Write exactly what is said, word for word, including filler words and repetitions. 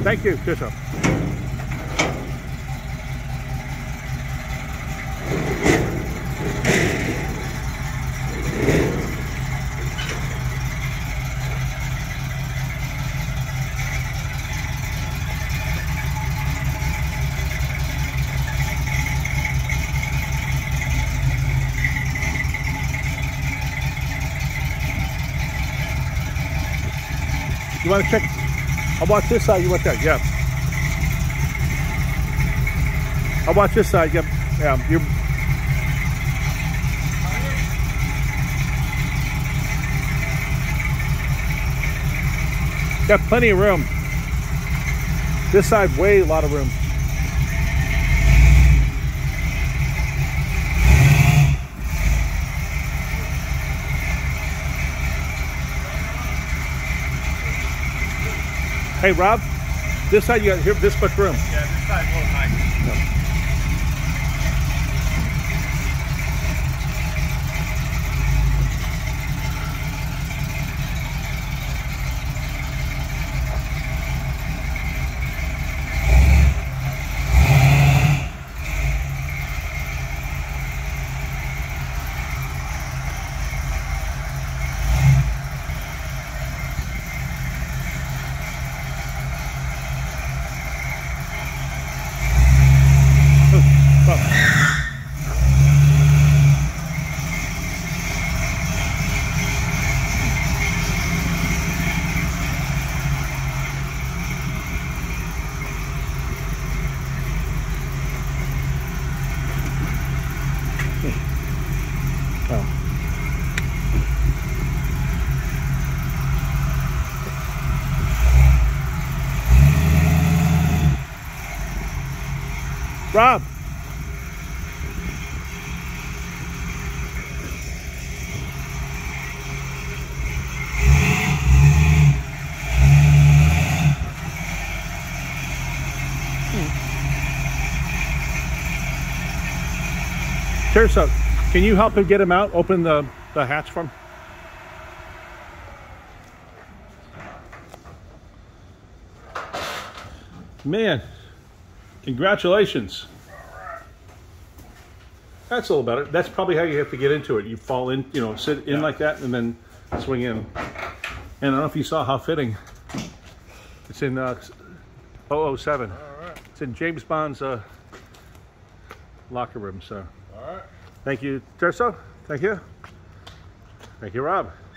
Thank you, Bishop. You want to check? I'll watch this side, you want that? Yeah. I'll watch this side, yep. Yeah, you're... Got plenty of room. This side, way a lot of room. Hey, Rob, this side you got here this much room. Yeah, this side's a little nice. Yeah. Oh. Rob. Teresa, can you help him get him out? Open the, the hatch for him. Man, congratulations. That's a little better. That's probably how you have to get into it. You fall in, you know, sit in yeah. like that and then swing in. And I don't know if you saw how fitting. It's in uh, oh oh seven. All right. It's in James Bond's uh, locker room, so. All right. Thank you, Terso. Thank you. Thank you, Rob.